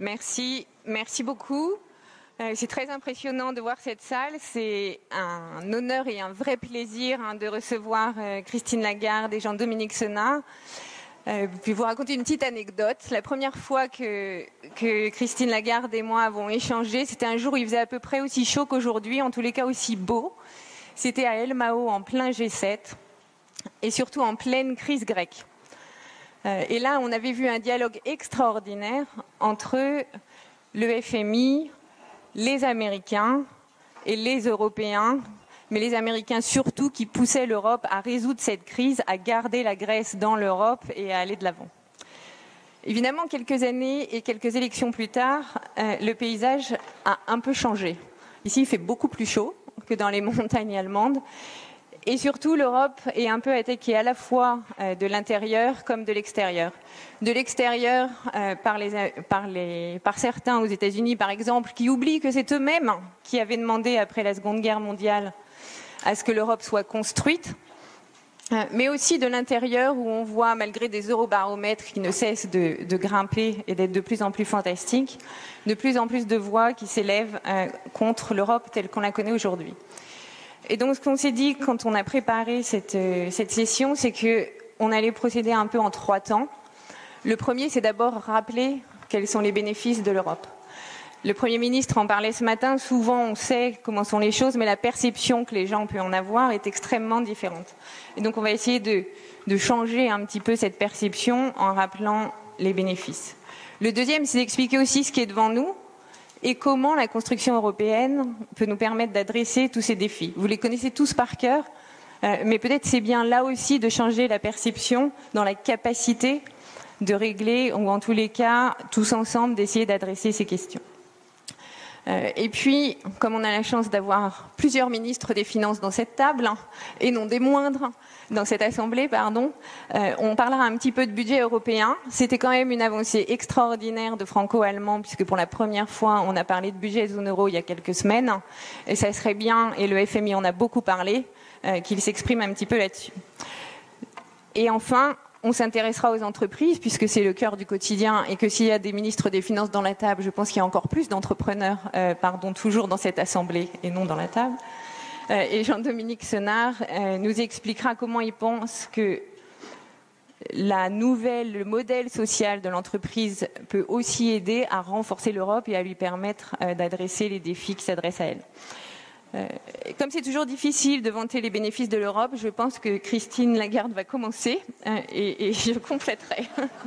Merci beaucoup. C'est très impressionnant de voir cette salle. C'est un honneur et un vrai plaisir de recevoir Christine Lagarde et Jean-Dominique Senard. Puis vous raconter une petite anecdote. La première fois que Christine Lagarde et moi avons échangé, c'était un jour où il faisait à peu près aussi chaud qu'aujourd'hui, en tous les cas aussi beau. C'était à El Mao, en plein G7, et surtout en pleine crise grecque. Et là, on avait vu un dialogue extraordinaire entre le FMI, les Américains et les Européens, mais les Américains surtout, qui poussaient l'Europe à résoudre cette crise, à garder la Grèce dans l'Europe et à aller de l'avant. Évidemment, quelques années et quelques élections plus tard, le paysage a un peu changé. Ici, il fait beaucoup plus chaud que dans les montagnes allemandes. Et surtout, l'Europe est un peu attaquée à la fois de l'intérieur comme de l'extérieur. De l'extérieur, par certains aux États-Unis, par exemple, qui oublient que c'est eux-mêmes qui avaient demandé, après la Seconde Guerre mondiale, à ce que l'Europe soit construite. Mais aussi de l'intérieur, où on voit, malgré des eurobaromètres qui ne cessent de grimper et d'être de plus en plus fantastiques, de plus en plus de voix qui s'élèvent contre l'Europe telle qu'on la connaît aujourd'hui. Et donc, ce qu'on s'est dit quand on a préparé cette session, c'est qu'on allait procéder un peu en 3 temps. Le premier, c'est d'abord rappeler quels sont les bénéfices de l'Europe. Le Premier ministre en parlait ce matin. Souvent, on sait comment sont les choses, mais la perception que les gens peuvent en avoir est extrêmement différente. Et donc, on va essayer de changer un petit peu cette perception en rappelant les bénéfices. Le deuxième, c'est d'expliquer aussi ce qui est devant nous, et comment la construction européenne peut nous permettre d'adresser tous ces défis. Vous les connaissez tous par cœur, mais peut-être c'est bien là aussi de changer la perception dans la capacité de régler, ou en tous les cas, tous ensemble, d'essayer d'adresser ces questions. Et puis, comme on a la chance d'avoir plusieurs ministres des Finances dans cette table, et non des moindres, dans cette assemblée, on parlera un petit peu de budget européen. C'était quand même une avancée extraordinaire de franco-allemand, puisque pour la première fois, on a parlé de budget zone euro il y a quelques semaines. Et ça serait bien, et le FMI en a beaucoup parlé, qu'il s'exprime un petit peu là-dessus. Et enfin, on s'intéressera aux entreprises, puisque c'est le cœur du quotidien, et que s'il y a des ministres des Finances dans la table, je pense qu'il y a encore plus d'entrepreneurs, toujours dans cette assemblée et non dans la table. Et Jean-Dominique Senard nous expliquera comment il pense que le modèle social de l'entreprise peut aussi aider à renforcer l'Europe et à lui permettre d'adresser les défis qui s'adressent à elle. Comme c'est toujours difficile de vanter les bénéfices de l'Europe, je pense que Christine Lagarde va commencer et je compléterai.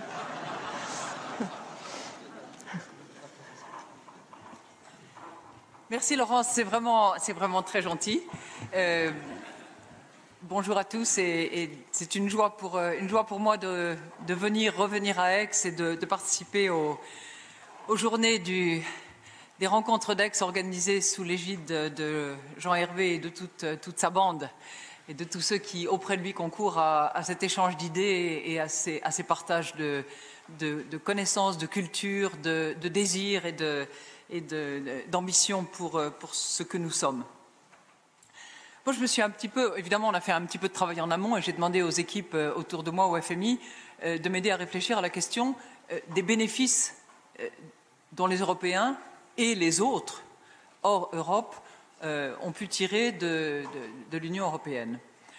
Merci Laurence, c'est vraiment très gentil. Bonjour à tous et c'est une joie pour moi de revenir à Aix et de participer aux journées des rencontres d'Aix organisées sous l'égide de Jean Hervé et de toute sa bande et de tous ceux qui, auprès de lui, concourent à cet échange d'idées et à ces partages de connaissances, de culture, de désirs et d'ambition pour ce que nous sommes. Moi, évidemment, on a fait un petit peu de travail en amont et j'ai demandé aux équipes autour de moi, au FMI, de m'aider à réfléchir à la question des bénéfices dont les Européens et les autres, hors Europe, ont pu tirer de l'Union européenne.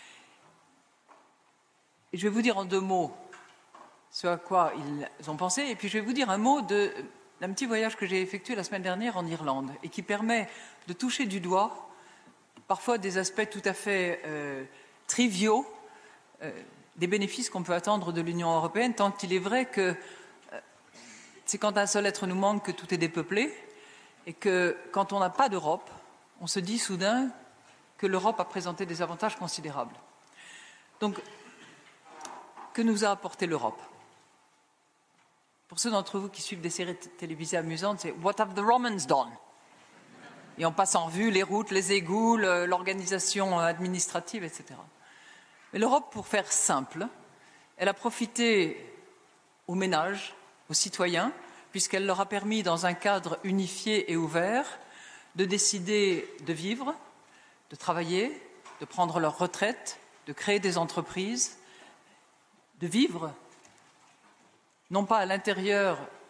Et je vais vous dire en 2 mots ce à quoi ils ont pensé, et puis je vais vous dire un mot d'un petit voyage que j'ai effectué la semaine dernière en Irlande, et qui permet de toucher du doigt parfois des aspects tout à fait triviaux des bénéfices qu'on peut attendre de l'Union européenne, tant il est vrai que c'est quand un seul être nous manque que tout est dépeuplé, et que quand on n'a pas d'Europe, on se dit soudain que l'Europe a présenté des avantages considérables. Donc, que nous a apporté l'Europe ? Pour ceux d'entre vous qui suivent des séries télévisées amusantes, c'est « What have the Romans done ?» Et on passe en revue les routes, les égouts, l'organisation administrative, etc. Mais l'Europe, pour faire simple, elle a profité aux ménages, aux citoyens, puisqu'elle leur a permis, dans un cadre unifié et ouvert, de décider de vivre, de travailler, de prendre leur retraite, de créer des entreprises, de vivre, non pas à l'intérieur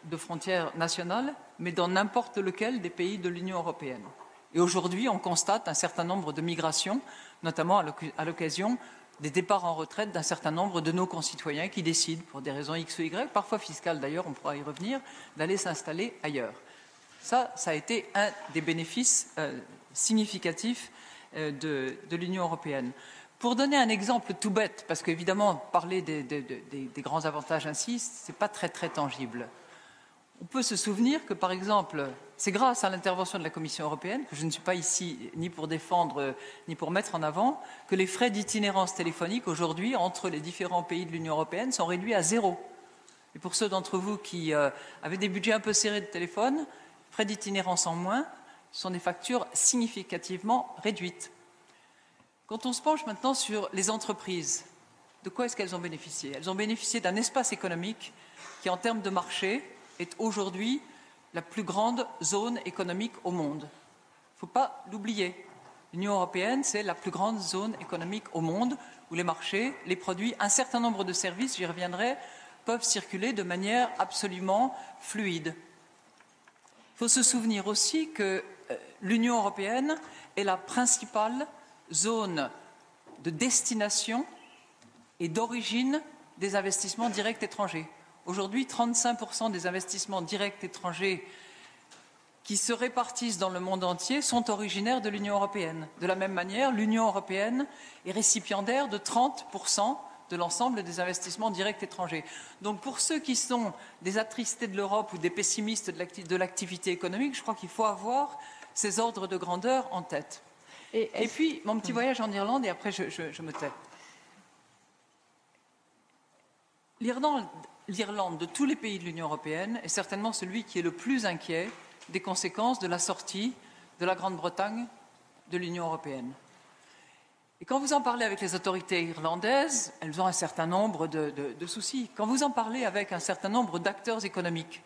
de frontières nationales, mais dans n'importe lequel des pays de l'Union européenne. Et aujourd'hui, on constate un certain nombre de migrations, notamment à l'occasion des départs en retraite d'un certain nombre de nos concitoyens qui décident, pour des raisons X ou Y, parfois fiscales d'ailleurs, on pourra y revenir, d'aller s'installer ailleurs. Ça a été un des bénéfices significatifs de l'Union européenne. Pour donner un exemple tout bête, parce qu'évidemment, parler des grands avantages ainsi, ce n'est pas très, très tangible. On peut se souvenir que, par exemple, c'est grâce à l'intervention de la Commission européenne, que je ne suis pas ici ni pour défendre ni pour mettre en avant, que les frais d'itinérance téléphonique aujourd'hui entre les différents pays de l'Union européenne sont réduits à 0. Et pour ceux d'entre vous qui avaient des budgets un peu serrés de téléphone, frais d'itinérance en moins sont des factures significativement réduites. Quand on se penche maintenant sur les entreprises, de quoi est-ce qu'elles ont bénéficié? Elles ont bénéficié d'un espace économique qui, en termes de marché, est aujourd'hui la plus grande zone économique au monde. Il ne faut pas l'oublier. L'Union européenne, c'est la plus grande zone économique au monde où les marchés, les produits, un certain nombre de services, j'y reviendrai, peuvent circuler de manière absolument fluide. Il faut se souvenir aussi que l'Union européenne est la principale zone de destination et d'origine des investissements directs étrangers. Aujourd'hui, 35% des investissements directs étrangers qui se répartissent dans le monde entier sont originaires de l'Union européenne. De la même manière, l'Union européenne est récipiendaire de 30% de l'ensemble des investissements directs étrangers. Donc pour ceux qui sont des attristés de l'Europe ou des pessimistes de l'activité économique, je crois qu'il faut avoir ces ordres de grandeur en tête. Et puis, mon petit voyage en Irlande, et après je me tais. L'Irlande, de tous les pays de l'Union européenne, est certainement celui qui est le plus inquiet des conséquences de la sortie de la Grande-Bretagne de l'Union européenne. Et quand vous en parlez avec les autorités irlandaises, elles ont un certain nombre de soucis. Quand vous en parlez avec un certain nombre d'acteurs économiques,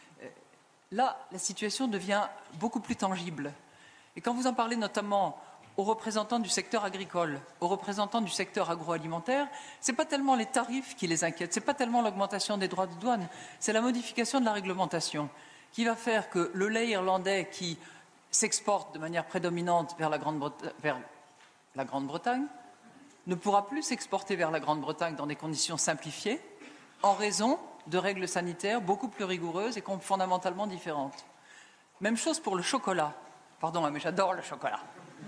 là, la situation devient beaucoup plus tangible. Et quand vous en parlez notamment aux représentants du secteur agricole, aux représentants du secteur agroalimentaire, ce n'est pas tellement les tarifs qui les inquiètent, ce n'est pas tellement l'augmentation des droits de douane, c'est la modification de la réglementation qui va faire que le lait irlandais qui s'exporte de manière prédominante vers la Grande-Bretagne ne pourra plus s'exporter vers la Grande-Bretagne dans des conditions simplifiées en raison de règles sanitaires beaucoup plus rigoureuses et fondamentalement différentes. Même chose pour le chocolat. Pardon, mais j'adore le chocolat.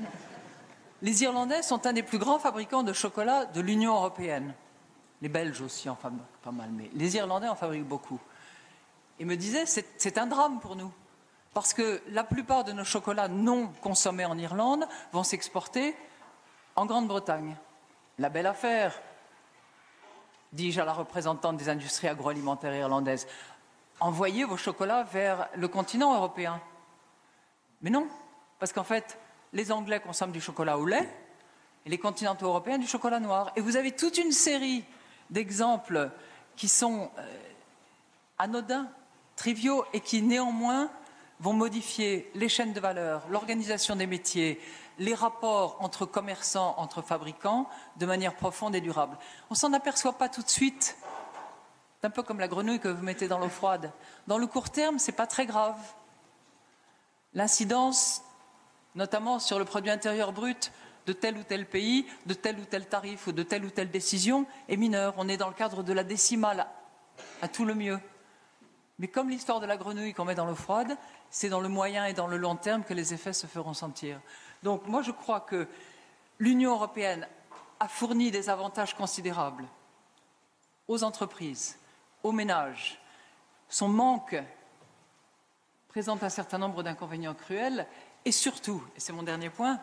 Les Irlandais sont un des plus grands fabricants de chocolat de l'Union européenne. Les Belges aussi en fabriquent pas mal, mais les Irlandais en fabriquent beaucoup. Et me disaient, c'est un drame pour nous, parce que la plupart de nos chocolats non consommés en Irlande vont s'exporter en Grande-Bretagne. La belle affaire, dis-je à la représentante des industries agroalimentaires irlandaises, envoyez vos chocolats vers le continent européen. Mais non, parce qu'en fait, les Anglais consomment du chocolat au lait et les continentaux européens du chocolat noir. Et vous avez toute une série d'exemples qui sont anodins, triviaux et qui néanmoins vont modifier les chaînes de valeur, l'organisation des métiers, les rapports entre commerçants, entre fabricants, de manière profonde et durable. On ne s'en aperçoit pas tout de suite. C'est un peu comme la grenouille que vous mettez dans l'eau froide. Dans le court terme, ce n'est pas très grave. L'incidence, notamment sur le produit intérieur brut de tel ou tel pays, de tel ou tel tarif ou de telle ou telle décision, est mineure. On est dans le cadre de la décimale à tout le mieux. Mais comme l'histoire de la grenouille qu'on met dans l'eau froide, c'est dans le moyen et dans le long terme que les effets se feront sentir. Donc moi je crois que l'Union européenne a fourni des avantages considérables aux entreprises, aux ménages. Son manque présente un certain nombre d'inconvénients cruels et surtout, et c'est mon dernier point,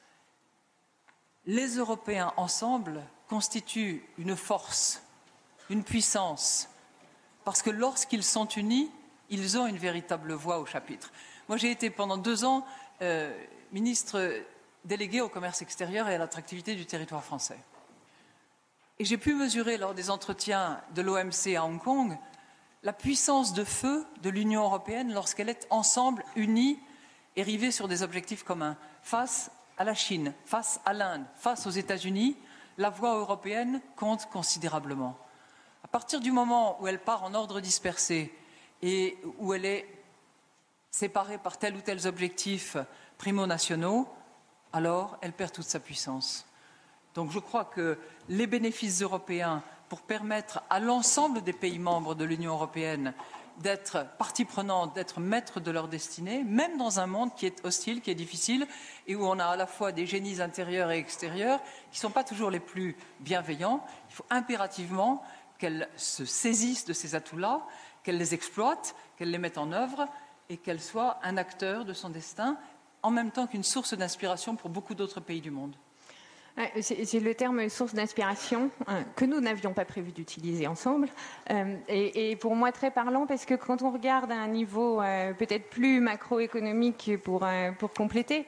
les Européens ensemble constituent une force, une puissance, parce que lorsqu'ils sont unis, ils ont une véritable voix au chapitre. Moi, j'ai été pendant 2 ans ministre délégué au commerce extérieur et à l'attractivité du territoire français. Et j'ai pu mesurer lors des entretiens de l'OMC à Hong Kong la puissance de feu de l'Union européenne lorsqu'elle est ensemble, unie et rivée sur des objectifs communs. Face à la Chine, face à l'Inde, face aux États-Unis, la voix européenne compte considérablement. À partir du moment où elle part en ordre dispersé et où elle est séparée par tel ou tel objectif primo-nationaux, alors elle perd toute sa puissance. Donc je crois que les bénéfices européens pour permettre à l'ensemble des pays membres de l'Union européenne d'être partie prenante, d'être maîtres de leur destinée, même dans un monde qui est hostile, qui est difficile, et où on a à la fois des génies intérieurs et extérieurs qui ne sont pas toujours les plus bienveillants. Il faut impérativement qu'elles se saisissent de ces atouts-là, qu'elles les exploitent, qu'elles les mettent en œuvre et qu'elles soient un acteur de son destin, en même temps qu'une source d'inspiration pour beaucoup d'autres pays du monde. C'est le terme source d'inspiration que nous n'avions pas prévu d'utiliser ensemble. Et pour moi, très parlant, parce que quand on regarde à un niveau peut-être plus macroéconomique pour compléter,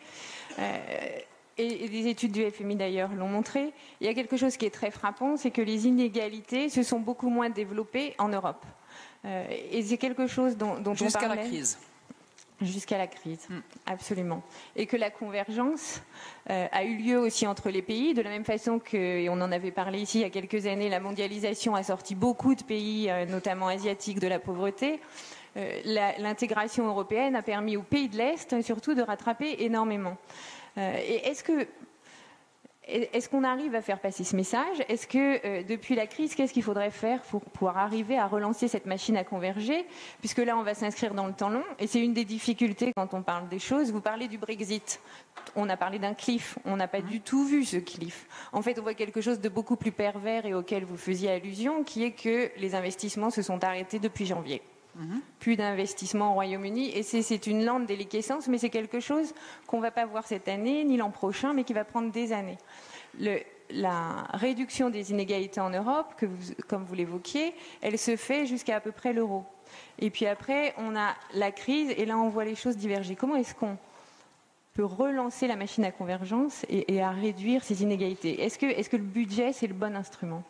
et des études du FMI d'ailleurs l'ont montré, il y a quelque chose qui est très frappant, c'est que les inégalités se sont beaucoup moins développées en Europe. Et c'est quelque chose dont on parlait. Jusqu'à la crise. Jusqu'à la crise, absolument. Et que la convergence a eu lieu aussi entre les pays, de la même façon que, et on en avait parlé ici il y a quelques années, la mondialisation a sorti beaucoup de pays, notamment asiatiques, de la pauvreté. L'intégration européenne a permis aux pays de l'Est, surtout, de rattraper énormément. Et est-ce qu'on arrive à faire passer ce message? Est-ce que, depuis la crise, qu'est-ce qu'il faudrait faire pour pouvoir arriver à relancer cette machine à converger? Puisque là, on va s'inscrire dans le temps long. Et c'est une des difficultés quand on parle des choses. Vous parlez du Brexit. On a parlé d'un cliff. On n'a pas du tout vu ce cliff. En fait, on voit quelque chose de beaucoup plus pervers et auquel vous faisiez allusion, qui est que les investissements se sont arrêtés depuis janvier. Plus d'investissements au Royaume-Uni, et c'est une lente déliquescence, mais c'est quelque chose qu'on ne va pas voir cette année ni l'an prochain, mais qui va prendre des années. La réduction des inégalités en Europe, comme vous l'évoquiez, elle se fait jusqu'à à peu près l'euro. Et puis après, on a la crise, et là on voit les choses diverger. Comment est-ce qu'on peut relancer la machine à convergence et à réduire ces inégalités? Est-ce que le budget, c'est le bon instrument?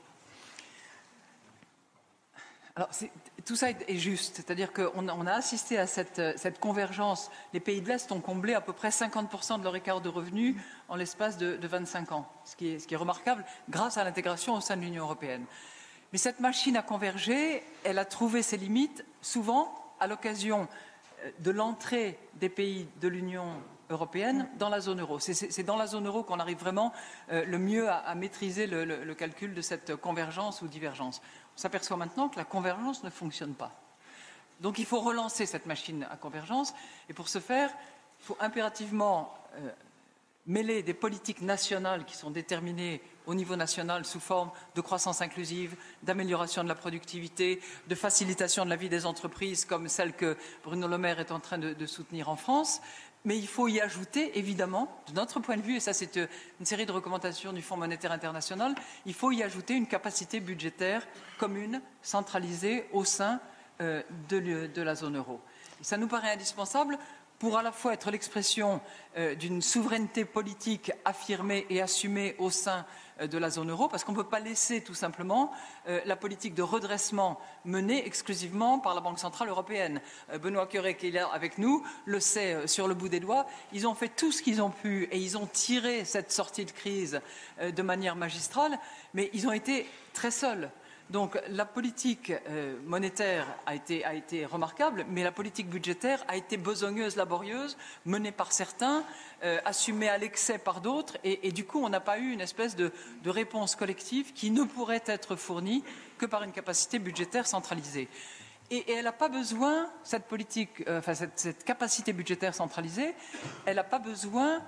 Alors, tout ça est juste, c'est-à-dire qu'on a assisté à cette convergence. Les pays de l'Est ont comblé à peu près 50% de leur écart de revenus en l'espace de 25 ans, ce qui est remarquable grâce à l'intégration au sein de l'Union européenne. Mais cette machine à converger, elle a trouvé ses limites souvent à l'occasion de l'entrée des pays de l'Union européenne dans la zone euro. C'est dans la zone euro qu'on arrive vraiment le mieux à maîtriser le calcul de cette convergence ou divergence. On s'aperçoit maintenant que la convergence ne fonctionne pas. Donc il faut relancer cette machine à convergence, et pour ce faire, il faut impérativement mêler des politiques nationales qui sont déterminées au niveau national sous forme de croissance inclusive, d'amélioration de la productivité, de facilitation de la vie des entreprises comme celle que Bruno Le Maire est en train de soutenir en France. Mais il faut y ajouter, évidemment, de notre point de vue, et ça c'est une série de recommandations du Fonds monétaire international, il faut y ajouter une capacité budgétaire commune, centralisée au sein de la zone euro. Et ça nous paraît indispensable pour à la fois être l'expression d'une souveraineté politique affirmée et assumée au sein de la zone euro, parce qu'on ne peut pas laisser tout simplement la politique de redressement menée exclusivement par la Banque centrale européenne. Benoît Cœuré, qui est là avec nous, le sait sur le bout des doigts. Ils ont fait tout ce qu'ils ont pu et ils ont tiré cette sortie de crise de manière magistrale, mais ils ont été très seuls. Donc la politique monétaire a été remarquable, mais la politique budgétaire a été besogneuse, laborieuse, menée par certains, assumée à l'excès par d'autres, et du coup on n'a pas eu une espèce de réponse collective qui ne pourrait être fournie que par une capacité budgétaire centralisée. Et elle n'a pas besoin, cette politique, cette capacité budgétaire centralisée, elle n'a pas besoin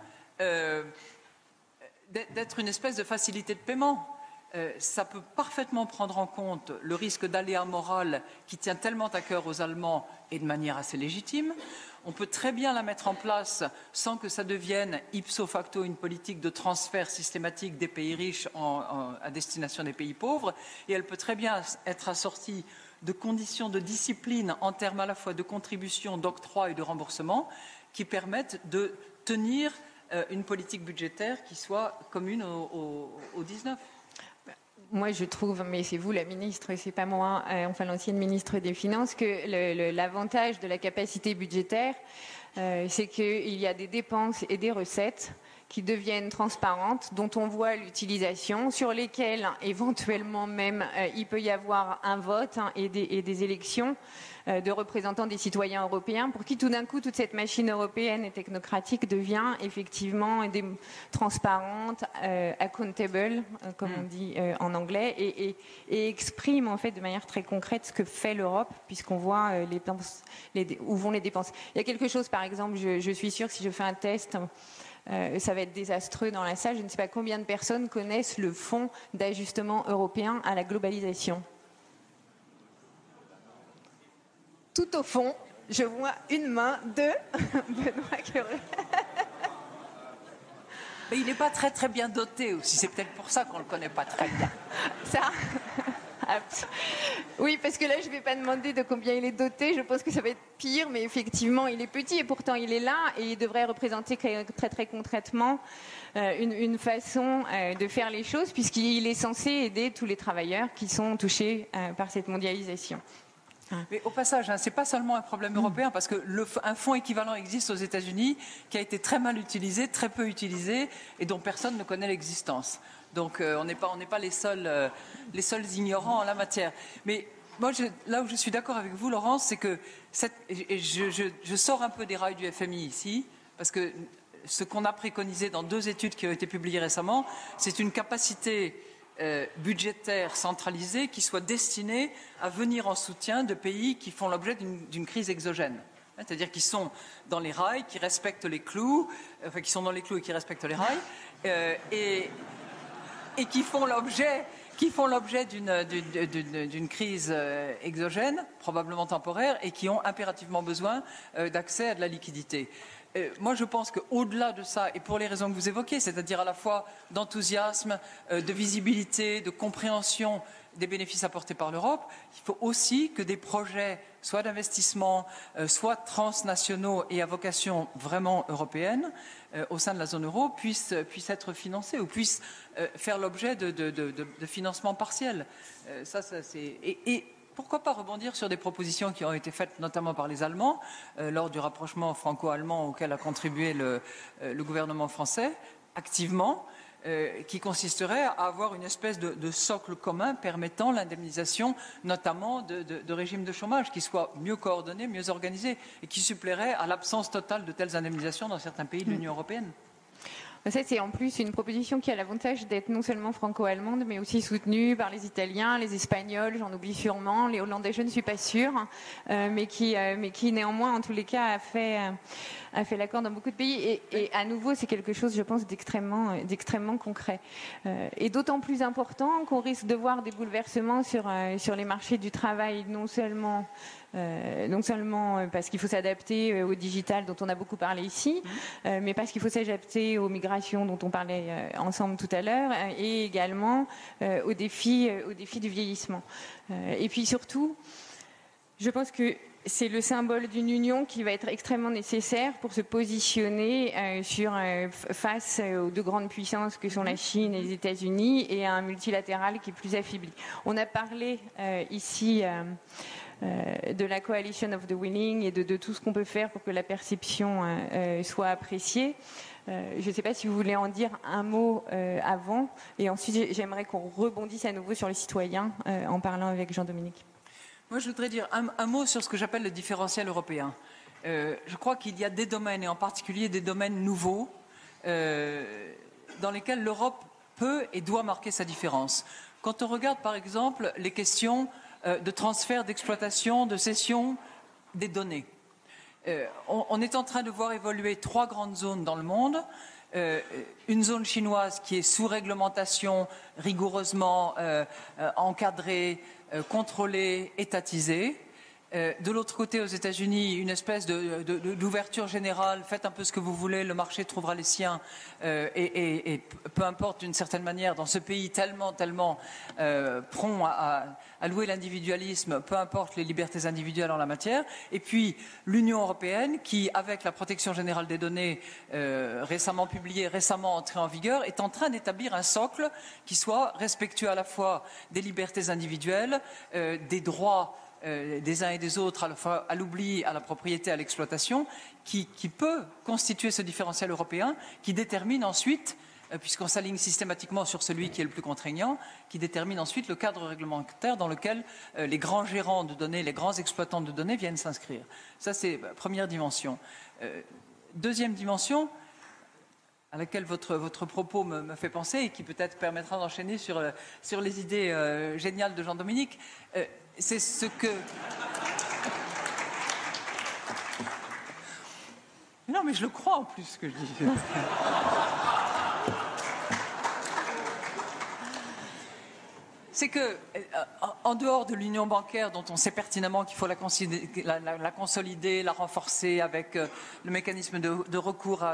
d'être une espèce de facilité de paiement. Ça peut parfaitement prendre en compte le risque d'aléa moral qui tient tellement à cœur aux Allemands et de manière assez légitime. On peut très bien la mettre en place sans que ça devienne ipso facto une politique de transfert systématique des pays riches à destination des pays pauvres. Et elle peut très bien être assortie de conditions de discipline en termes à la fois de contribution, d'octroi et de remboursement qui permettent de tenir une politique budgétaire qui soit commune aux 19. Moi, je trouve, mais c'est vous la ministre, c'est pas moi, enfin l'ancienne ministre des Finances, que l'avantage de la capacité budgétaire, c'est qu'il y a des dépenses et des recettes qui deviennent transparentes, dont on voit l'utilisation, sur lesquelles éventuellement même il peut y avoir un vote et des élections de représentants des citoyens européens, pour qui tout d'un coup toute cette machine européenne et technocratique devient effectivement transparente, accountable, comme on dit en anglais, et exprime en fait de manière très concrète ce que fait l'Europe, puisqu'on voit où vont les dépenses. Il y a quelque chose, par exemple, je suis sûre que si je fais un test, ça va être désastreux dans la salle. Je ne sais pas combien de personnes connaissent le Fonds d'ajustement européen à la globalisation. Tout au fond, je vois une main de Benoît Cœuré. Mais il n'est pas très très bien doté aussi, c'est peut-être pour ça qu'on ne le connaît pas très bien. Ça oui, parce que là, je ne vais pas demander de combien il est doté, je pense que ça va être pire, mais effectivement, il est petit et pourtant il est là et il devrait représenter très très concrètement une façon de faire les choses, puisqu'il est censé aider tous les travailleurs qui sont touchés par cette mondialisation. Mais au passage, ce n'est pas seulement un problème européen, parce qu'un fonds équivalent existe aux États-Unis, qui a été très mal utilisé, très peu utilisé, et dont personne ne connaît l'existence. Donc on n'est pas les seuls ignorants en la matière. Mais moi, là où je suis d'accord avec vous, Laurence, c'est que je sors un peu des rails du FMI ici, parce que ce qu'on a préconisé dans 2 études qui ont été publiées récemment, c'est une capacité budgétaire centralisée qui soit destinée à venir en soutien de pays qui font l'objet d'une crise exogène. C'est-à-dire qui sont dans les rails, qui respectent les clous, enfin qui sont dans les clous et qui respectent les rails, et qui font l'objet d'une crise exogène, probablement temporaire, et qui ont impérativement besoin d'accès à de la liquidité. Moi, je pense qu'au-delà de ça, et pour les raisons que vous évoquez, c'est-à-dire à la fois d'enthousiasme, de visibilité, de compréhension des bénéfices apportés par l'Europe, il faut aussi que des projets, soit d'investissement, soit transnationaux et à vocation vraiment européenne, au sein de la zone euro, puissent être financés ou puissent faire l'objet de financements partiels. Et pourquoi pas rebondir sur des propositions qui ont été faites notamment par les Allemands lors du rapprochement franco-allemand auquel a contribué le gouvernement français activement, qui consisterait à avoir une espèce de socle commun permettant l'indemnisation notamment de régimes de chômage qui soient mieux coordonnés, mieux organisés et qui suppléeraient à l'absence totale de telles indemnisations dans certains pays de l'Union européenne. Ça, c'est en plus une proposition qui a l'avantage d'être non seulement franco-allemande, mais aussi soutenue par les Italiens, les Espagnols, j'en oublie sûrement, les Hollandais, je ne suis pas sûre, mais qui néanmoins, en tous les cas, a fait l'accord dans beaucoup de pays. Et à nouveau, c'est quelque chose, je pense, d'extrêmement concret. Et d'autant plus important qu'on risque de voir des bouleversements sur les marchés du travail, non seulement parce qu'il faut s'adapter au digital dont on a beaucoup parlé ici, mais parce qu'il faut s'adapter aux migrations dont on parlait ensemble tout à l'heure, et également aux défis du vieillissement. Et puis surtout, je pense que c'est le symbole d'une union qui va être extrêmement nécessaire pour se positionner face aux 2 grandes puissances que sont la Chine et les États-Unis, et à un multilatéral qui est plus affaibli. On a parlé ici de la coalition of the willing et de tout ce qu'on peut faire pour que la perception soit appréciée. Je ne sais pas si vous voulez en dire un mot avant, et ensuite j'aimerais qu'on rebondisse à nouveau sur les citoyens en parlant avec Jean-Dominique. Moi, je voudrais dire un mot sur ce que j'appelle le différentiel européen. Je crois qu'il y a des domaines, et en particulier des domaines nouveaux, dans lesquels l'Europe peut et doit marquer sa différence. Quand on regarde, par exemple, les questions de transfert, d'exploitation, de cession des données, on est en train de voir évoluer 3 grandes zones dans le monde. Une zone chinoise qui est sous réglementation, rigoureusement encadrée, contrôlée, étatisée. De l'autre côté, aux États-Unis, une espèce d'ouverture générale, faites un peu ce que vous voulez, le marché trouvera les siens, et peu importe d'une certaine manière, dans ce pays tellement prompt à louer l'individualisme, peu importe les libertés individuelles en la matière. Et puis l'Union européenne, qui, avec la protection générale des données récemment publiée, récemment entrée en vigueur, est en train d'établir un socle qui soit respectueux à la fois des libertés individuelles, des droits des uns et des autres, à la fois à l'oubli, à la propriété, à l'exploitation, qui peut constituer ce différentiel européen, qui détermine ensuite, puisqu'on s'aligne systématiquement sur celui qui est le plus contraignant, qui détermine ensuite le cadre réglementaire dans lequel les grands gérants de données, les grands exploitants de données viennent s'inscrire. Ça, c'est la première dimension. Deuxième dimension, à laquelle votre propos me fait penser et qui peut-être permettra d'enchaîner sur les idées géniales de Jean-Dominique, c'est ce que... Non, mais je le crois en plus, ce que je dis. C'est que, en dehors de l'union bancaire, dont on sait pertinemment qu'il faut la consolider, la renforcer avec le mécanisme de recours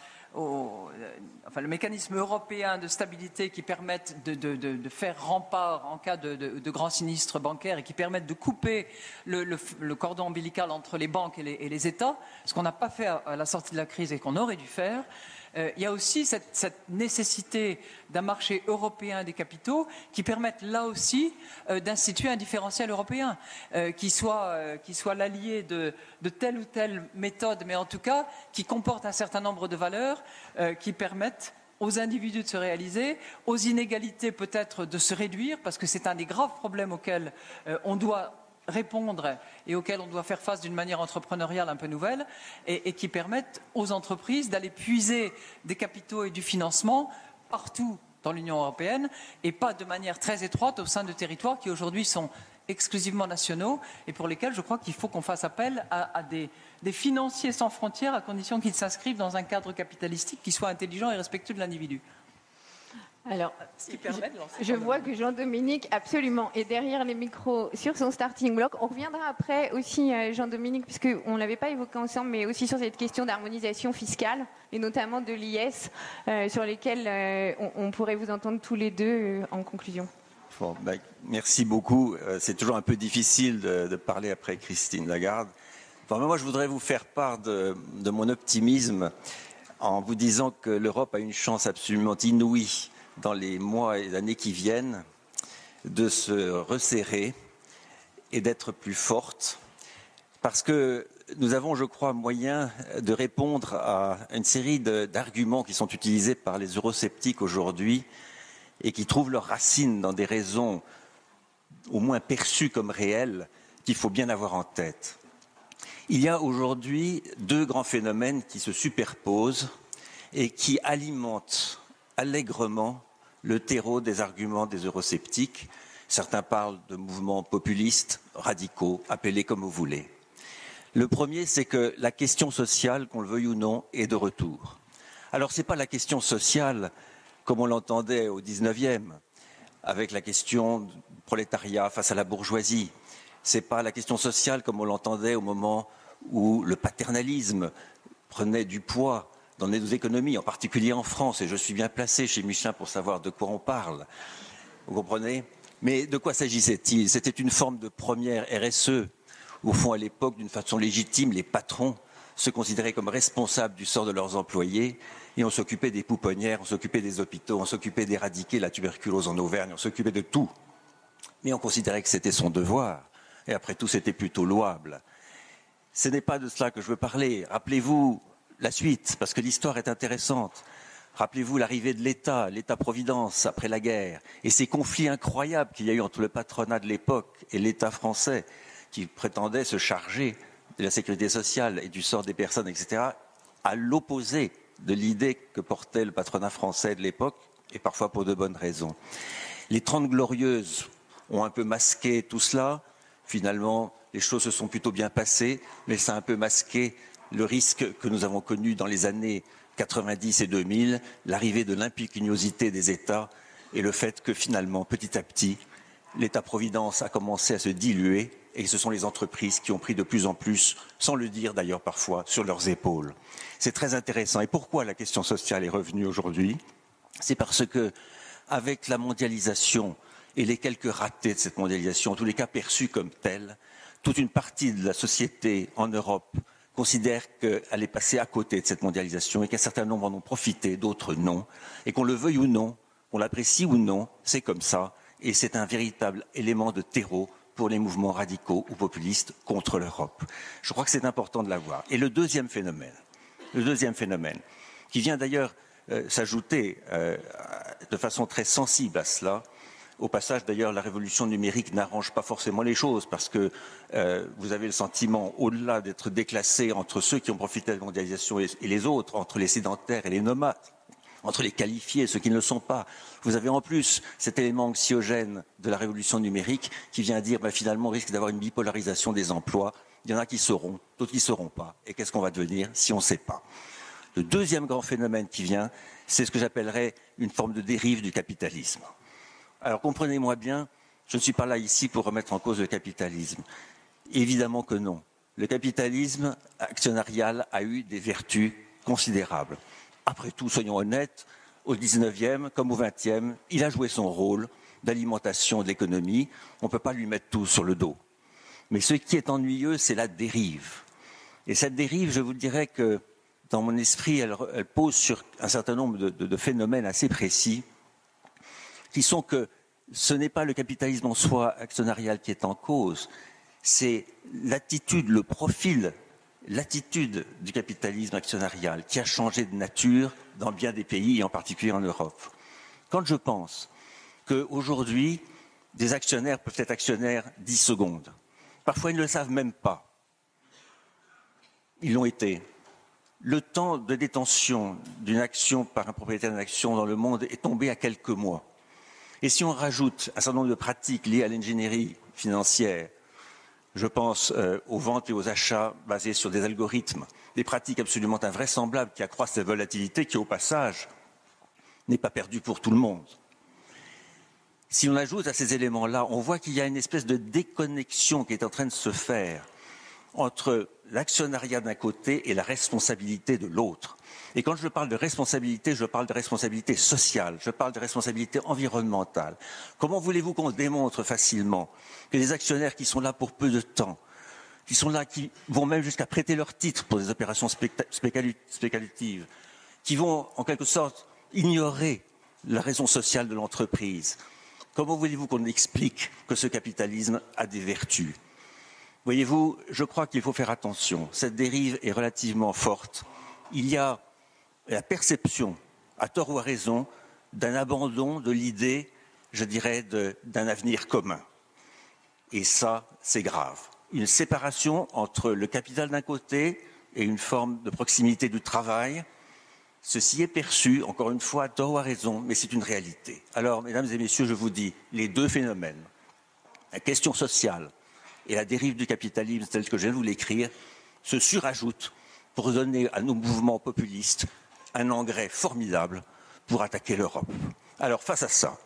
le mécanisme européen de stabilité qui permettent de faire rempart en cas de grands sinistres bancaires et qui permettent de couper le cordon ombilical entre les banques et les États, ce qu'on n'a pas fait à la sortie de la crise et qu'on aurait dû faire. Il y a aussi cette nécessité d'un marché européen des capitaux qui permette là aussi d'instituer un différentiel européen qui soit l'allié de telle ou telle méthode, mais en tout cas qui comporte un certain nombre de valeurs qui permettent aux individus de se réaliser, aux inégalités peut-être de se réduire, parce que c'est un des graves problèmes auxquels on doit répondre et auxquels on doit faire face d'une manière entrepreneuriale un peu nouvelle et qui permettent aux entreprises d'aller puiser des capitaux et du financement partout dans l'Union européenne et pas de manière très étroite au sein de territoires qui aujourd'hui sont exclusivement nationaux et pour lesquels je crois qu'il faut qu'on fasse appel à des financiers sans frontières à condition qu'ils s'inscrivent dans un cadre capitalistique qui soit intelligent et respectueux de l'individu. Alors, je vois que Jean-Dominique, absolument, est derrière les micros sur son starting block. On reviendra après aussi, Jean-Dominique, puisqu'on ne l'avait pas évoqué ensemble, mais aussi sur cette question d'harmonisation fiscale, et notamment de l'IS, sur lesquelles on pourrait vous entendre tous les deux en conclusion. Bon, merci beaucoup. C'est toujours un peu difficile de parler après Christine Lagarde. Enfin, moi, je voudrais vous faire part de mon optimisme en vous disant que l'Europe a une chance absolument inouïe dans les mois et années qui viennent, de se resserrer et d'être plus forte, parce que nous avons, je crois, moyen de répondre à une série d'arguments qui sont utilisés par les eurosceptiques aujourd'hui et qui trouvent leurs racines dans des raisons au moins perçues comme réelles qu'il faut bien avoir en tête. Il y a aujourd'hui deux grands phénomènes qui se superposent et qui alimentent allègrement le terreau des arguments des eurosceptiques. Certains parlent de mouvements populistes, radicaux, appelez comme vous voulez. Le premier, c'est que la question sociale, qu'on le veuille ou non, est de retour. Alors, ce n'est pas la question sociale comme on l'entendait au 19e, avec la question du prolétariat face à la bourgeoisie. Ce n'est pas la question sociale comme on l'entendait au moment où le paternalisme prenait du poids dans nos économies, en particulier en France, et je suis bien placé chez Michelin pour savoir de quoi on parle. Vous comprenez ? Mais de quoi s'agissait-il ? C'était une forme de première RSE. Au fond, à l'époque, d'une façon légitime, les patrons se considéraient comme responsables du sort de leurs employés, et on s'occupait des pouponnières, on s'occupait des hôpitaux, on s'occupait d'éradiquer la tuberculose en Auvergne, on s'occupait de tout. Mais on considérait que c'était son devoir, et après tout, c'était plutôt louable. Ce n'est pas de cela que je veux parler. Rappelez-vous la suite, parce que l'histoire est intéressante. Rappelez-vous l'arrivée de l'État-providence après la guerre, et ces conflits incroyables qu'il y a eu entre le patronat de l'époque et l'État français, qui prétendait se charger de la sécurité sociale et du sort des personnes, etc., à l'opposé de l'idée que portait le patronat français de l'époque, et parfois pour de bonnes raisons. Les 30 Glorieuses ont un peu masqué tout cela. Finalement, les choses se sont plutôt bien passées, mais ça a un peu masqué le risque que nous avons connu dans les années 90 et 2000, l'arrivée de l'impécuniosité des États et le fait que finalement, petit à petit, l'État-providence a commencé à se diluer et ce sont les entreprises qui ont pris de plus en plus, sans le dire d'ailleurs parfois, sur leurs épaules. C'est très intéressant. Et pourquoi la question sociale est revenue aujourd'hui ? C'est parce que, avec la mondialisation et les quelques ratés de cette mondialisation, en tous les cas perçus comme tels, toute une partie de la société en Europe considère qu'elle est passée à côté de cette mondialisation et qu'un certain nombre en ont profité, d'autres non, et qu'on le veuille ou non, qu'on l'apprécie ou non, c'est comme ça, et c'est un véritable élément de terreau pour les mouvements radicaux ou populistes contre l'Europe. Je crois que c'est important de l'avoir. Et le deuxième phénomène, qui vient d'ailleurs s'ajouter de façon très sensible à cela. Au passage, d'ailleurs, la révolution numérique n'arrange pas forcément les choses parce que vous avez le sentiment, au-delà d'être déclassé entre ceux qui ont profité de la mondialisation et les autres, entre les sédentaires et les nomades, entre les qualifiés et ceux qui ne le sont pas, vous avez en plus cet élément anxiogène de la révolution numérique qui vient dire finalement on risque d'avoir une bipolarisation des emplois. Il y en a qui seront, d'autres qui ne seront pas. Et qu'est-ce qu'on va devenir si on ne sait pas? Le deuxième grand phénomène qui vient, c'est ce que j'appellerais une forme de dérive du capitalisme. Alors comprenez-moi bien, je ne suis pas là ici pour remettre en cause le capitalisme. Évidemment que non. Le capitalisme actionnarial a eu des vertus considérables. Après tout, soyons honnêtes, au XIXe comme au XXe, il a joué son rôle d'alimentation de l'économie. On ne peut pas lui mettre tout sur le dos. Mais ce qui est ennuyeux, c'est la dérive. Et cette dérive, je vous dirais que dans mon esprit, elle pose sur un certain nombre de phénomènes assez précis, qui sont que ce n'est pas le capitalisme en soi actionnarial qui est en cause, c'est l'attitude, le profil, l'attitude du capitalisme actionnarial qui a changé de nature dans bien des pays, et en particulier en Europe. Quand je pense qu'aujourd'hui, des actionnaires peuvent être actionnaires 10 secondes, parfois ils ne le savent même pas, ils l'ont été. Le temps de détention d'une action par un propriétaire d'une action dans le monde est tombé à quelques mois. Et si on rajoute un certain nombre de pratiques liées à l'ingénierie financière, je pense aux ventes et aux achats basés sur des algorithmes, des pratiques absolument invraisemblables qui accroissent la volatilité, qui au passage n'est pas perdue pour tout le monde. Si on ajoute à ces éléments-là, on voit qu'il y a une espèce de déconnexion qui est en train de se faire entre l'actionnariat d'un côté et la responsabilité de l'autre. Et quand je parle de responsabilité, je parle de responsabilité sociale, je parle de responsabilité environnementale. Comment voulez-vous qu'on démontre facilement que les actionnaires qui sont là pour peu de temps, qui sont là, qui vont même jusqu'à prêter leur titre pour des opérations spéculatives, qui vont en quelque sorte ignorer la raison sociale de l'entreprise, comment voulez-vous qu'on explique que ce capitalisme a des vertus ? Voyez-vous, je crois qu'il faut faire attention. Cette dérive est relativement forte. Il y a la perception, à tort ou à raison, d'un abandon de l'idée, je dirais, d'un avenir commun. Et ça, c'est grave. Une séparation entre le capital d'un côté et une forme de proximité du travail. Ceci est perçu, encore une fois, à tort ou à raison, mais c'est une réalité. Alors, mesdames et messieurs, je vous dis, les deux phénomènes, la question sociale et la dérive du capitalisme, telle que je viens de vous l'écrire, se surajoutent pour donner à nos mouvements populistes un engrais formidable pour attaquer l'Europe. Alors, face à ça,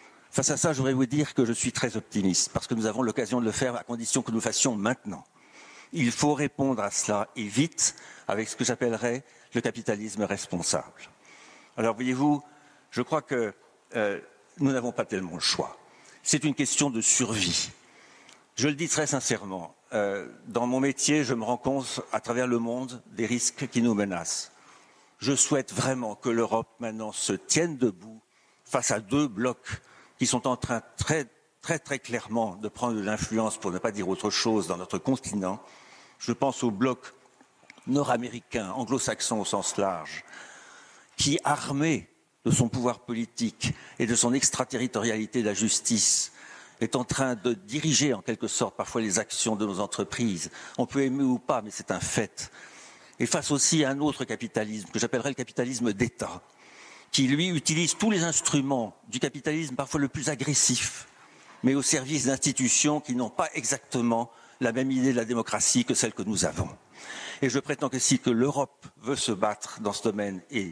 je voudrais vous dire que je suis très optimiste, parce que nous avons l'occasion de le faire à condition que nous fassions maintenant. Il faut répondre à cela, et vite, avec ce que j'appellerais le capitalisme responsable. Alors, voyez-vous, je crois que nous n'avons pas tellement le choix. C'est une question de survie. Je le dis très sincèrement, dans mon métier, je me rends compte à travers le monde des risques qui nous menacent. Je souhaite vraiment que l'Europe maintenant se tienne debout face à deux blocs qui sont en train très clairement de prendre de l'influence, pour ne pas dire autre chose, dans notre continent. Je pense au bloc nord-américain, anglo-saxon au sens large, qui, armé de son pouvoir politique et de son extraterritorialité de la justice, est en train de diriger en quelque sorte parfois les actions de nos entreprises. On peut aimer ou pas, mais c'est un fait. Et face aussi à un autre capitalisme, que j'appellerais le capitalisme d'État, qui lui utilise tous les instruments du capitalisme parfois le plus agressif, mais au service d'institutions qui n'ont pas exactement la même idée de la démocratie que celle que nous avons. Et je prétends que si l'Europe veut se battre dans ce domaine et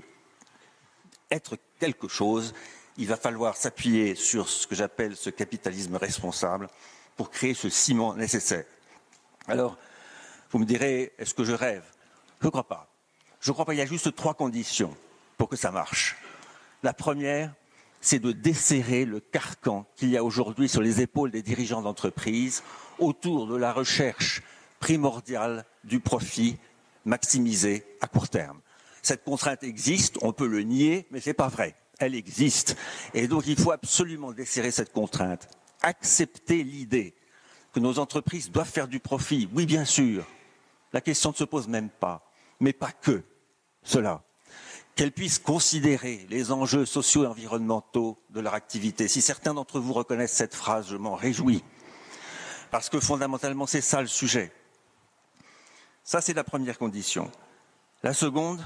être quelque chose, il va falloir s'appuyer sur ce que j'appelle ce capitalisme responsable pour créer ce ciment nécessaire. Alors, vous me direz, est-ce que je rêve ? Je ne crois pas. Je crois pas. Il y a juste 3 conditions pour que ça marche. La première, c'est de desserrer le carcan qu'il y a aujourd'hui sur les épaules des dirigeants d'entreprise autour de la recherche primordiale du profit maximisé à court terme. Cette contrainte existe, on peut le nier, mais ce n'est pas vrai. Elle existe. Et donc, il faut absolument desserrer cette contrainte. Accepter l'idée que nos entreprises doivent faire du profit. Oui, bien sûr. La question ne se pose même pas. Mais pas que cela. Qu'elles puissent considérer les enjeux sociaux et environnementaux de leur activité. Si certains d'entre vous reconnaissent cette phrase, je m'en réjouis. Parce que fondamentalement, c'est ça le sujet. Ça, c'est la première condition. La seconde,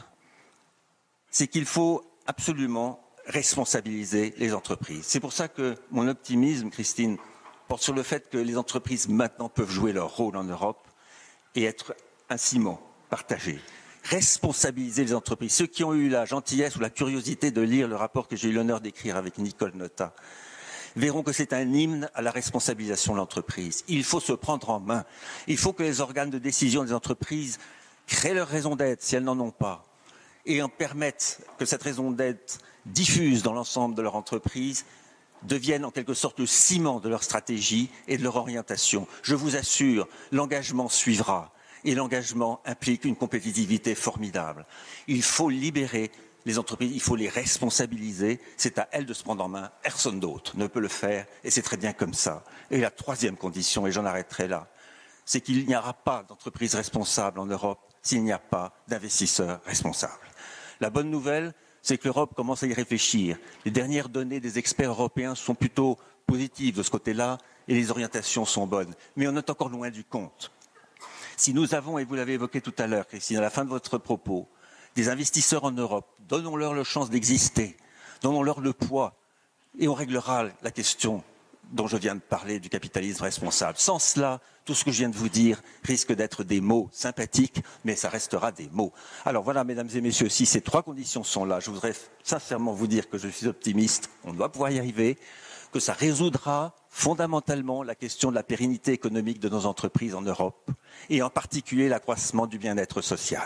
c'est qu'il faut absolument responsabiliser les entreprises. C'est pour ça que mon optimisme, Christine, porte sur le fait que les entreprises maintenant peuvent jouer leur rôle en Europe et être un ciment partagé. Responsabiliser les entreprises. Ceux qui ont eu la gentillesse ou la curiosité de lire le rapport que j'ai eu l'honneur d'écrire avec Nicole Notta verront que c'est un hymne à la responsabilisation de l'entreprise. Il faut se prendre en main. Il faut que les organes de décision des entreprises créent leur raison d'être, si elles n'en ont pas, et en permettent que cette raison d'être diffuse dans l'ensemble de leur entreprise, devienne en quelque sorte le ciment de leur stratégie et de leur orientation. Je vous assure, l'engagement suivra. Et l'engagement implique une compétitivité formidable. Il faut libérer les entreprises, il faut les responsabiliser. C'est à elles de se prendre en main. Personne d'autre ne peut le faire et c'est très bien comme ça. Et la troisième condition, et j'en arrêterai là, c'est qu'il n'y aura pas d'entreprise responsable en Europe s'il n'y a pas d'investisseurs responsables. La bonne nouvelle, c'est que l'Europe commence à y réfléchir. Les dernières données des experts européens sont plutôt positives de ce côté-là et les orientations sont bonnes. Mais on est encore loin du compte. Si nous avons, et vous l'avez évoqué tout à l'heure, Christine, à la fin de votre propos, des investisseurs en Europe, donnons-leur la chance d'exister, donnons-leur le poids, et on réglera la question dont je viens de parler du capitalisme responsable. Sans cela, tout ce que je viens de vous dire risque d'être des mots sympathiques, mais ça restera des mots. Alors voilà, mesdames et messieurs, si ces trois conditions sont là, je voudrais sincèrement vous dire que je suis optimiste, on doit pouvoir y arriver, que ça résoudra fondamentalement la question de la pérennité économique de nos entreprises en Europe, et en particulier l'accroissement du bien-être social.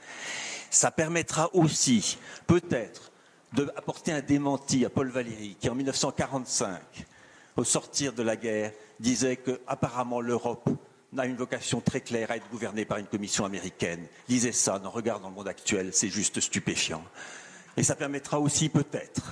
Ça permettra aussi, peut-être, d'apporter un démenti à Paul Valéry, qui en 1945, au sortir de la guerre, disait qu'apparemment l'Europe a une vocation très claire à être gouvernée par une commission américaine. Disait ça, dans Regard dans le monde actuel, c'est juste stupéfiant. Et ça permettra aussi peut-être,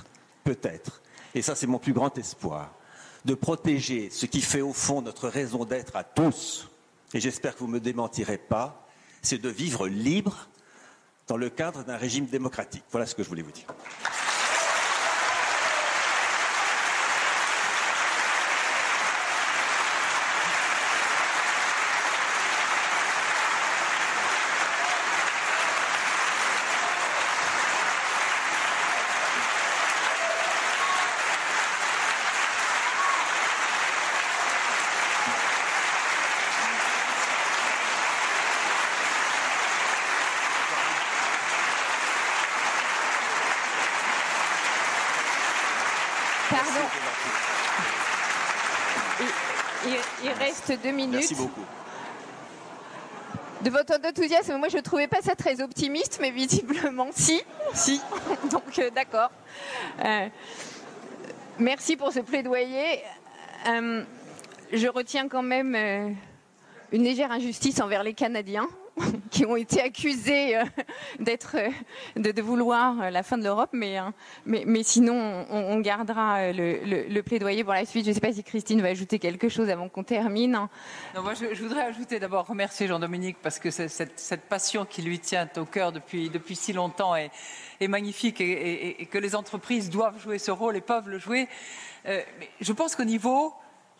et ça c'est mon plus grand espoir, de protéger ce qui fait au fond notre raison d'être à tous, et j'espère que vous ne me démentirez pas, c'est de vivre libre dans le cadre d'un régime démocratique. Voilà ce que je voulais vous dire. Pardon. Il reste 2 minutes. Merci beaucoup. De votre enthousiasme, moi je ne trouvais pas ça très optimiste, mais visiblement si. Donc d'accord. Merci pour ce plaidoyer. Je retiens quand même une légère injustice envers les Canadiens qui ont été accusés de vouloir la fin de l'Europe, mais sinon on gardera le plaidoyer pour la suite. Je ne sais pas si Christine va ajouter quelque chose avant qu'on termine. Non, moi, je voudrais ajouter d'abord remercier Jean-Dominique parce que cette passion qui lui tient au cœur depuis si longtemps est magnifique et que les entreprises doivent jouer ce rôle et peuvent le jouer. Mais je pense qu'au niveau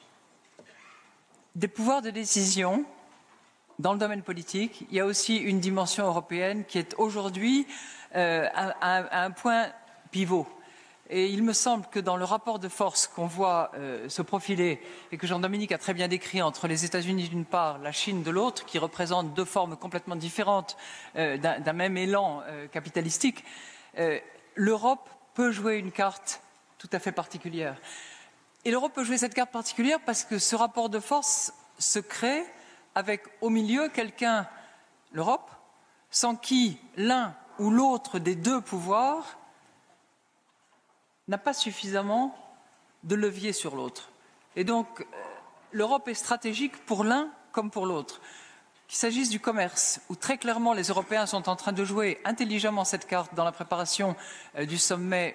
des pouvoirs de décision, dans le domaine politique, il y a aussi une dimension européenne qui est aujourd'hui à un point pivot. Et il me semble que dans le rapport de force qu'on voit se profiler et que Jean-Dominique a très bien décrit entre les États-Unis d'une part, la Chine de l'autre, qui représentent deux formes complètement différentes d'un même élan capitalistique, l'Europe peut jouer une carte tout à fait particulière. Et l'Europe peut jouer cette carte particulière parce que ce rapport de force se crée avec au milieu quelqu'un, l'Europe, sans qui l'un ou l'autre des deux pouvoirs n'a pas suffisamment de levier sur l'autre. Et donc, l'Europe est stratégique pour l'un comme pour l'autre. Qu'il s'agisse du commerce, où très clairement les Européens sont en train de jouer intelligemment cette carte dans la préparation du sommet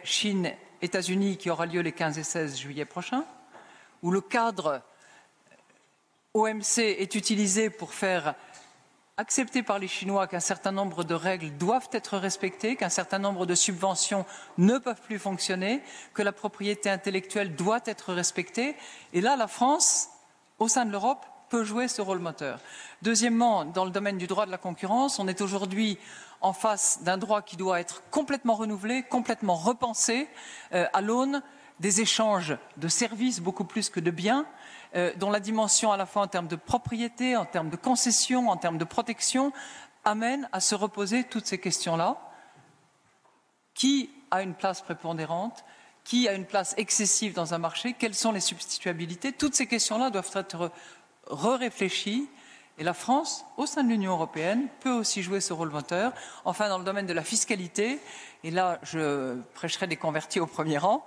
Chine-États-Unis qui aura lieu les 15 et 16 juillet prochains, où le cadre OMC est utilisé pour faire accepter par les Chinois qu'un certain nombre de règles doivent être respectées, qu'un certain nombre de subventions ne peuvent plus fonctionner, que la propriété intellectuelle doit être respectée. Et là, la France, au sein de l'Europe, peut jouer ce rôle moteur. Deuxièmement, dans le domaine du droit de la concurrence, on est aujourd'hui en face d'un droit qui doit être complètement renouvelé, complètement repensé, à l'aune des échanges de services beaucoup plus que de biens, dont la dimension à la fois en termes de propriété, en termes de concession, en termes de protection, amène à se reposer toutes ces questions-là. Qui a une place prépondérante? Qui a une place excessive dans un marché? Quelles sont les substituabilités? Toutes ces questions-là doivent être réfléchies. Et la France, au sein de l'Union européenne, peut aussi jouer ce rôle moteur. Enfin, dans le domaine de la fiscalité, et là, je prêcherai des convertis au premier rang,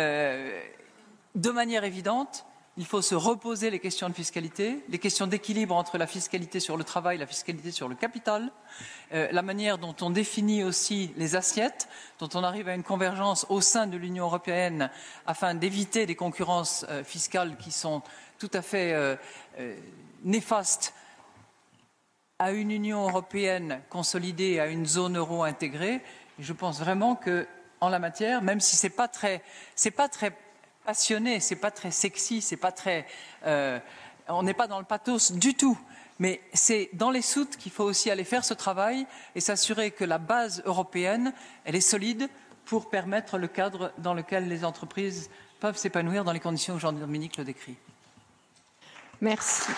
de manière évidente, il faut se reposer les questions de fiscalité, les questions d'équilibre entre la fiscalité sur le travail et la fiscalité sur le capital, la manière dont on définit aussi les assiettes, dont on arrive à une convergence au sein de l'Union européenne afin d'éviter des concurrences fiscales qui sont tout à fait néfastes à une Union européenne consolidée, à une zone euro intégrée. Et je pense vraiment qu'en la matière, même si c'est pas très passionné, c'est pas très sexy, c'est pas très, on n'est pas dans le pathos du tout. Mais c'est dans les soutes qu'il faut aussi aller faire ce travail et s'assurer que la base européenne, elle est solide pour permettre le cadre dans lequel les entreprises peuvent s'épanouir dans les conditions que Jean-Dominique le décrit. Merci.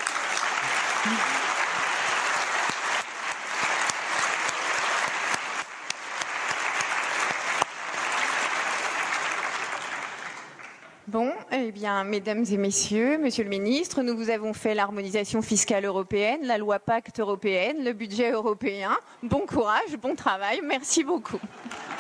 Bon, eh bien, mesdames et messieurs, monsieur le ministre, nous vous avons fait l'harmonisation fiscale européenne, la loi Pacte européenne, le budget européen. Bon courage, bon travail, merci beaucoup.